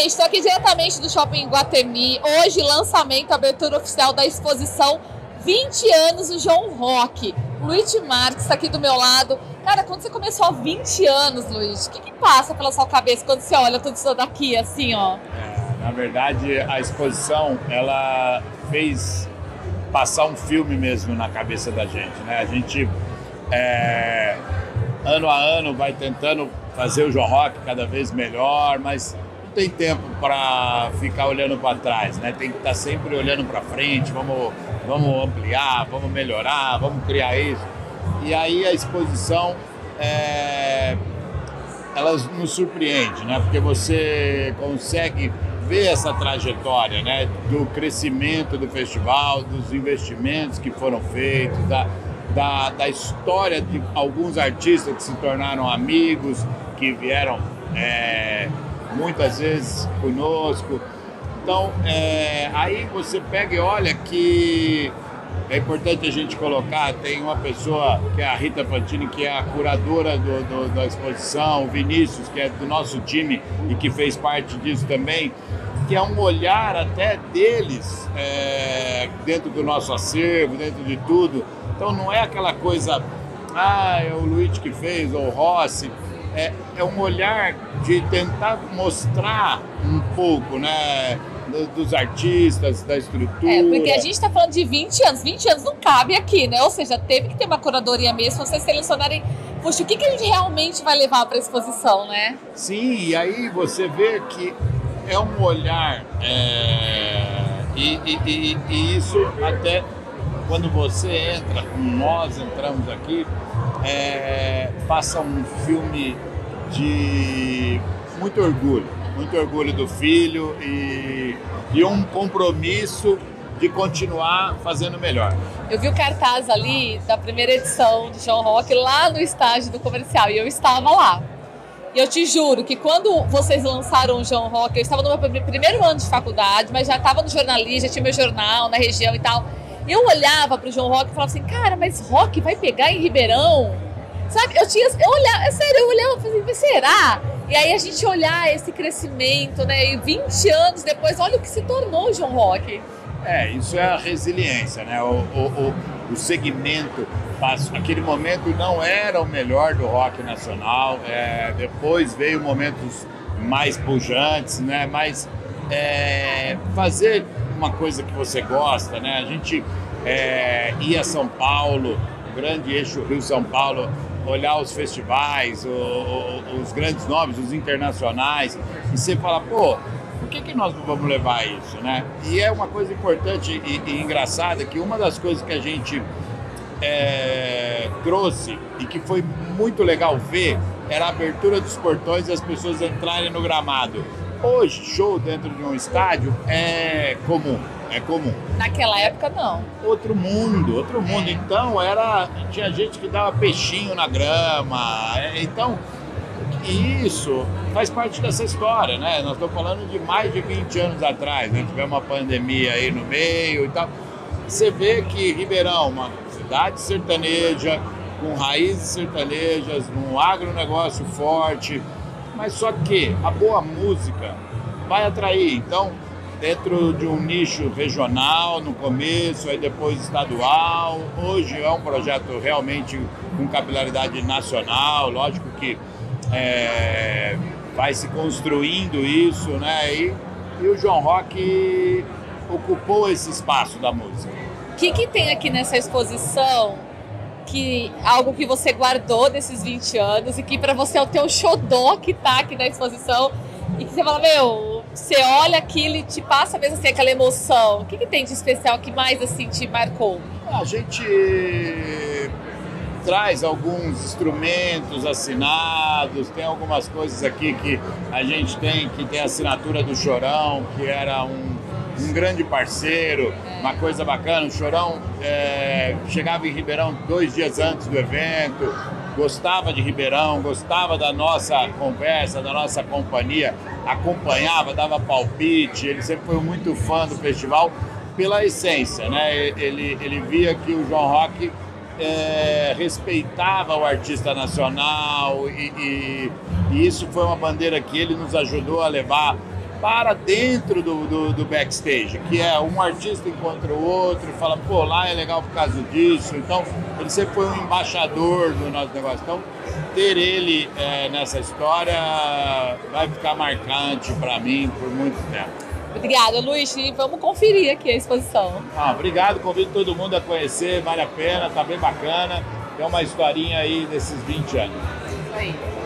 Gente, estou aqui diretamente do Shopping Iguatemi. Hoje, lançamento, abertura oficial da exposição 20 anos do João Rock. Luiz Marques está aqui do meu lado. Cara, quando você começou há 20 anos, Luiz, o que passa pela sua cabeça quando você olha tudo isso daqui, assim, ó? Na verdade, a exposição, ela fez passar um filme mesmo na cabeça da gente, né? A gente, ano a ano, vai tentando fazer o João Rock cada vez melhor, mas não tem tempo para ficar olhando para trás, né? Tem que estar sempre olhando para frente, vamos ampliar, vamos melhorar, vamos criar isso. E aí a exposição, ela nos surpreende, né? Porque você consegue ver essa trajetória, né? Do crescimento do festival, dos investimentos que foram feitos, da história de alguns artistas que se tornaram amigos, que vieram muitas vezes conosco. Então, aí você pega e olha que é importante a gente colocar, tem uma pessoa que é a Rita Fantini, que é a curadora da exposição, o Vinícius, que é do nosso time e que fez parte disso também, que é um olhar até deles dentro do nosso acervo, dentro de tudo. Então não é aquela coisa, é o Luiz que fez, ou o Rossi, é um olhar de tentar mostrar um pouco, né, dos artistas, da estrutura. Porque a gente está falando de 20 anos não cabe aqui, né? Ou seja, teve que ter uma curadoria mesmo, vocês selecionarem, poxa, o que a gente realmente vai levar para a exposição, né? Sim, e aí você vê que é um olhar, e isso até quando você entra, como nós entramos aqui, passa um filme de muito orgulho do filho e um compromisso de continuar fazendo melhor. Eu vi o cartaz ali da primeira edição do João Rock lá no estágio do comercial e eu estava lá. E eu te juro que quando vocês lançaram o João Rock, eu estava no meu primeiro ano de faculdade, mas já estava no jornalismo, já tinha meu jornal na região e tal. E eu olhava pro João Rock e falava assim, cara, mas rock vai pegar em Ribeirão? Sabe, eu olhava, sério, eu olhava e falei, mas será? E aí a gente olhar esse crescimento, né, e 20 anos depois, olha o que se tornou o João Rock. Isso é a resiliência, né, o segmento, aquele momento não era o melhor do rock nacional, depois veio momentos mais pujantes, né, mas fazer uma coisa que você gosta, né, a gente ia a São Paulo, o grande eixo Rio-São Paulo, olhar os festivais, os grandes nomes, os internacionais, e você fala, pô, por que nós não vamos levar isso, né? E é uma coisa importante e engraçada, que uma das coisas que a gente trouxe e que foi muito legal ver, era a abertura dos portões e as pessoas entrarem no gramado. Hoje, show dentro de um estádio é comum. Naquela época, não. Outro mundo. Então, tinha gente que dava peixinho na grama. Então, isso faz parte dessa história, né? Nós estamos falando de mais de 20 anos atrás, né? Tivemos uma pandemia aí no meio e tal. Você vê que Ribeirão, uma cidade sertaneja, com raízes sertanejas, num agronegócio forte, mas só que a boa música vai atrair. Então, dentro de um nicho regional no começo, aí depois estadual. Hoje é um projeto realmente com capilaridade nacional, lógico que vai se construindo isso, né? E o João Rock ocupou esse espaço da música. O que tem aqui nessa exposição, algo que você guardou desses 20 anos e que para você é o teu xodó que tá aqui na exposição e que você fala, você olha aquilo e te passa mesmo assim aquela emoção. O que tem de especial que mais assim te marcou? A gente traz alguns instrumentos assinados, tem algumas coisas aqui que a gente tem, que tem a assinatura do Chorão, que era um grande parceiro, uma coisa bacana. O Chorão chegava em Ribeirão 2 dias antes do evento, gostava de Ribeirão, gostava da nossa conversa, da nossa companhia, acompanhava, dava palpite, ele sempre foi muito fã do festival pela essência, né? Ele via que o João Rock respeitava o artista nacional e isso foi uma bandeira que ele nos ajudou a levar para dentro do backstage, que é um artista encontra o outro e fala, pô, lá é legal por causa disso. Então, ele sempre foi um embaixador do nosso negócio. Então, ter ele nessa história vai ficar marcante para mim por muito tempo. Obrigada, Luiz. E vamos conferir aqui a exposição. Obrigado, convido todo mundo a conhecer, vale a pena, tá bem bacana. É uma historinha aí desses 20 anos. Isso aí.